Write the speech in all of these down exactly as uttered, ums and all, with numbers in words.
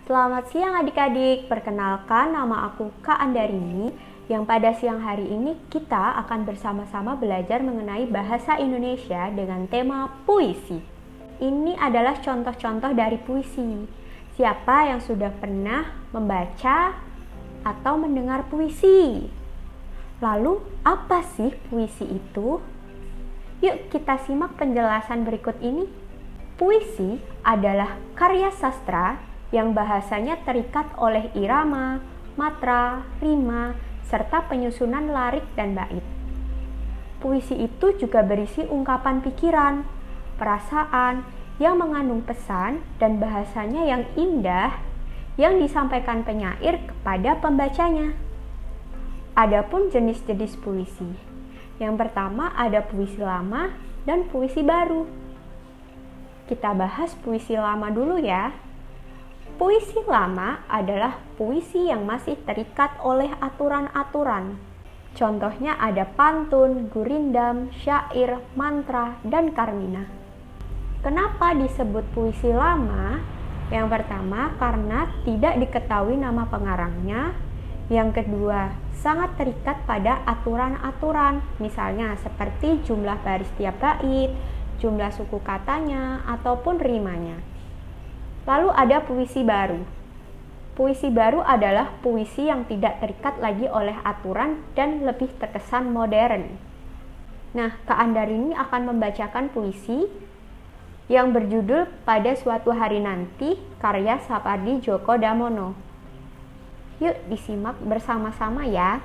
Selamat siang adik-adik, perkenalkan nama aku Kak Andarini yang pada siang hari ini kita akan bersama-sama belajar mengenai bahasa Indonesia dengan tema puisi. Ini adalah contoh-contoh dari puisi. Siapa yang sudah pernah membaca atau mendengar puisi? Lalu apa sih puisi itu? Yuk kita simak penjelasan berikut ini. Puisi adalah karya sastra yang bahasanya terikat oleh irama, matra, rima, serta penyusunan larik dan bait. Puisi itu juga berisi ungkapan pikiran, perasaan yang mengandung pesan dan bahasanya yang indah yang disampaikan penyair kepada pembacanya. Adapun jenis-jenis puisi. Yang pertama ada puisi lama dan puisi baru. Kita bahas puisi lama dulu ya. Puisi lama adalah puisi yang masih terikat oleh aturan-aturan. Contohnya ada pantun, gurindam, syair, mantra, dan karmina. Kenapa disebut puisi lama? Yang pertama, karena tidak diketahui nama pengarangnya. Yang kedua, sangat terikat pada aturan-aturan, misalnya seperti jumlah baris tiap bait, jumlah suku katanya, ataupun rimanya. Lalu ada puisi baru. Puisi baru adalah puisi yang tidak terikat lagi oleh aturan dan lebih terkesan modern. Nah, Kak Andarini akan membacakan puisi yang berjudul Pada Suatu Hari Nanti, karya Sapardi Djoko Damono. Yuk disimak bersama-sama ya.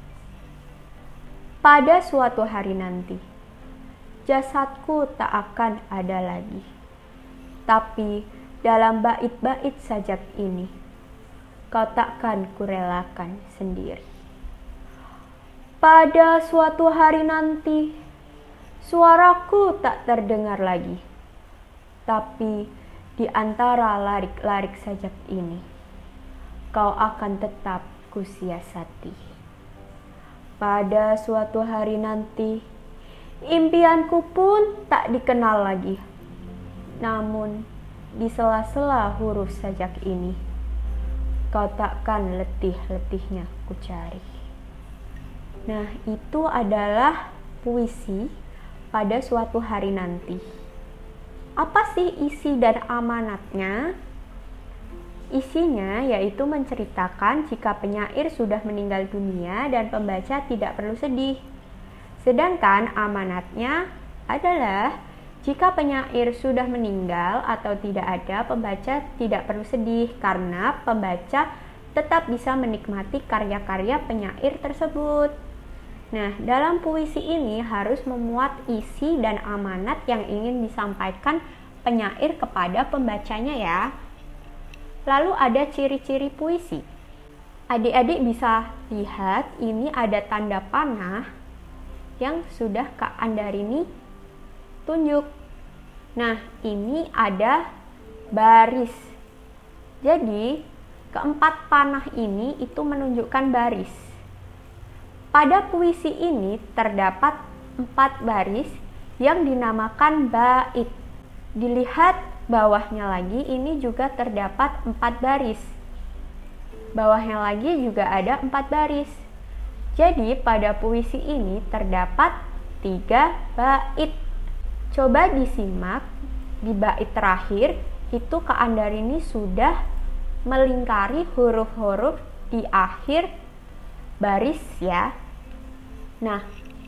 Pada suatu hari nanti, jasadku tak akan ada lagi. Tapi dalam bait-bait sajak ini, kau takkan kurelakan sendiri. Pada suatu hari nanti, suaraku tak terdengar lagi. Tapi di antara larik-larik sajak ini, kau akan tetap kusiasati. Pada suatu hari nanti, impianku pun tak dikenal lagi. Namun, di sela-sela huruf sajak ini, kau takkan letih-letihnya kucari. Nah, itu adalah puisi pada suatu hari nanti. Apa sih isi dan amanatnya? Isinya yaitu menceritakan jika penyair sudah meninggal dunia dan pembaca tidak perlu sedih. Sedangkan amanatnya adalah jika penyair sudah meninggal atau tidak ada, pembaca tidak perlu sedih karena pembaca tetap bisa menikmati karya-karya penyair tersebut. Nah, dalam puisi ini harus memuat isi dan amanat yang ingin disampaikan penyair kepada pembacanya ya. Lalu ada ciri-ciri puisi. Adik-adik bisa lihat ini ada tanda panah yang sudah Kak Andarini tunjuk. Nah, ini ada baris. Jadi, keempat panah ini itu menunjukkan baris. Pada puisi ini terdapat empat baris yang dinamakan bait. Dilihat bawahnya lagi, ini juga terdapat empat baris. Bawahnya lagi juga ada empat baris. Jadi, pada puisi ini terdapat tiga bait. Coba disimak di bait terakhir, itu Kak Andarini sudah melingkari huruf-huruf di akhir baris ya. Nah,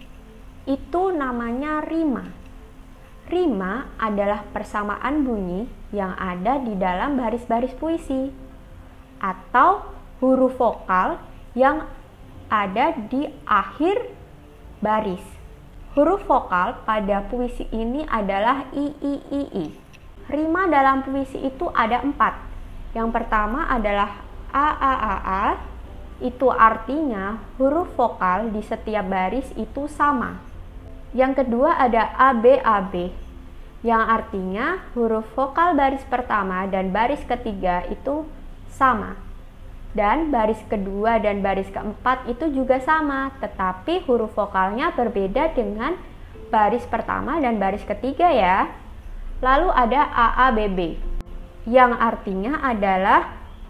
itu namanya rima. Rima adalah persamaan bunyi yang ada di dalam baris-baris puisi atau huruf vokal yang ada di akhir baris. Huruf vokal pada puisi ini adalah i, i, i, i. Rima dalam puisi itu ada empat. Yang pertama adalah a, a, a, a. Itu artinya huruf vokal di setiap baris itu sama. Yang kedua ada a, b, a, b. Yang artinya huruf vokal baris pertama dan baris ketiga itu sama. Dan baris kedua dan baris keempat itu juga sama, tetapi huruf vokalnya berbeda dengan baris pertama dan baris ketiga ya. Lalu ada A A B B, yang artinya adalah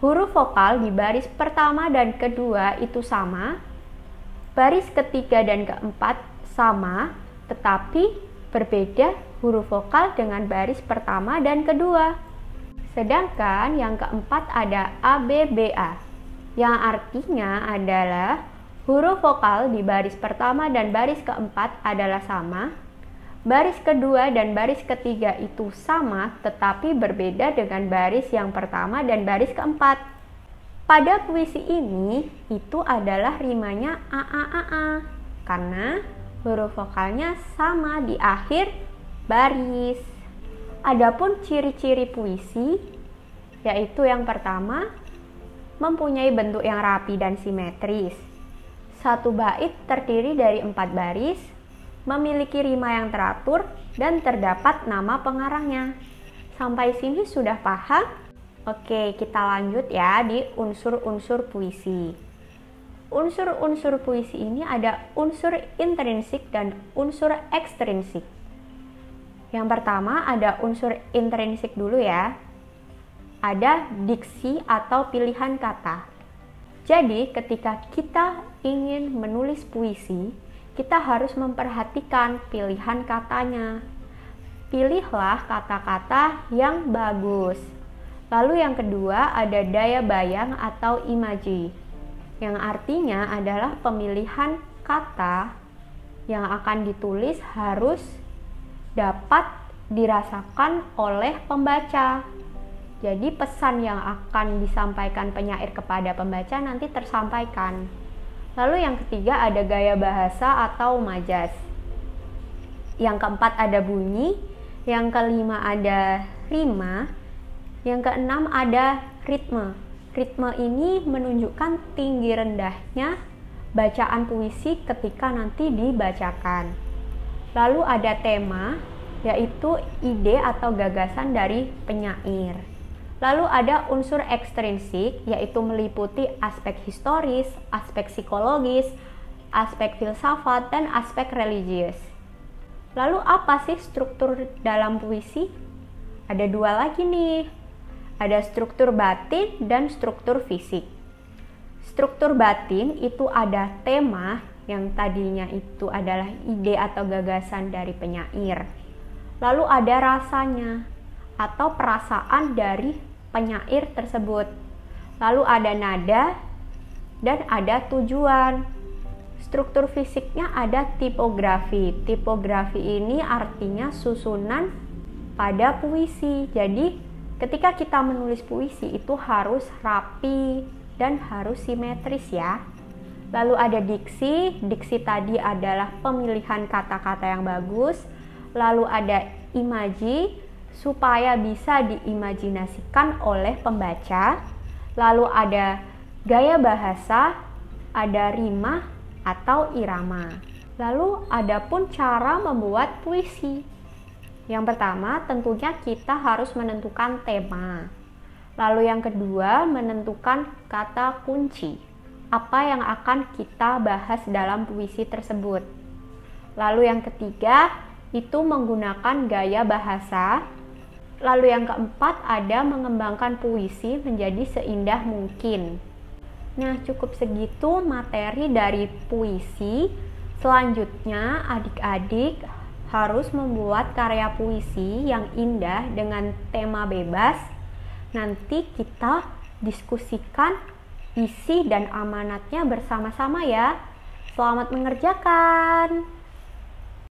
huruf vokal di baris pertama dan kedua itu sama, baris ketiga dan keempat sama, tetapi berbeda huruf vokal dengan baris pertama dan kedua. Sedangkan yang keempat ada A, B, B, A, yang artinya adalah huruf vokal di baris pertama dan baris keempat adalah sama, baris kedua dan baris ketiga itu sama, tetapi berbeda dengan baris yang pertama dan baris keempat. Pada puisi ini, itu adalah rimanya A, A, A, A, karena huruf vokalnya sama di akhir baris. Adapun ciri-ciri puisi, yaitu yang pertama, mempunyai bentuk yang rapi dan simetris. Satu bait terdiri dari empat baris, memiliki rima yang teratur, dan terdapat nama pengarangnya. Sampai sini sudah paham? Oke, kita lanjut ya di unsur-unsur puisi. Unsur-unsur puisi ini ada unsur intrinsik dan unsur ekstrinsik. Yang pertama ada unsur intrinsik dulu ya. Ada diksi atau pilihan kata. Jadi, ketika kita ingin menulis puisi, kita harus memperhatikan pilihan katanya. Pilihlah kata-kata yang bagus. Lalu yang kedua ada daya bayang atau imaji, yang artinya adalah pemilihan kata yang akan ditulis harus dapat dirasakan oleh pembaca. Jadi pesan yang akan disampaikan penyair kepada pembaca nanti tersampaikan. Lalu yang ketiga ada gaya bahasa atau majas. Yang keempat ada bunyi, yang kelima ada rima, yang keenam ada ritme. Ritme ini menunjukkan tinggi rendahnya bacaan puisi ketika nanti dibacakan. Lalu ada tema, yaitu ide atau gagasan dari penyair. Lalu ada unsur ekstrinsik, yaitu meliputi aspek historis, aspek psikologis, aspek filsafat, dan aspek religius. Lalu apa sih struktur dalam puisi? Ada dua lagi nih, ada struktur batin dan struktur fisik. Struktur batin itu ada tema yang tadinya itu adalah ide atau gagasan dari penyair. Lalu ada rasanya atau perasaan dari penyair tersebut. Lalu ada nada dan ada tujuan. Struktur fisiknya ada tipografi. Tipografi ini artinya susunan pada puisi. Jadi ketika kita menulis puisi itu harus rapi dan harus simetris ya. Lalu ada diksi. Diksi tadi adalah pemilihan kata-kata yang bagus. Lalu ada imaji, supaya bisa diimajinasikan oleh pembaca. Lalu ada gaya bahasa, ada rima atau irama. Lalu ada pun cara membuat puisi. Yang pertama tentunya kita harus menentukan tema. Lalu yang kedua menentukan kata kunci. Apa yang akan kita bahas dalam puisi tersebut. Lalu yang ketiga itu menggunakan gaya bahasa. Lalu yang keempat ada mengembangkan puisi menjadi seindah mungkin. Nah, cukup segitu materi dari puisi. Selanjutnya adik-adik harus membuat karya puisi yang indah dengan tema bebas. Nanti kita diskusikan isi dan amanatnya bersama-sama ya. Selamat mengerjakan.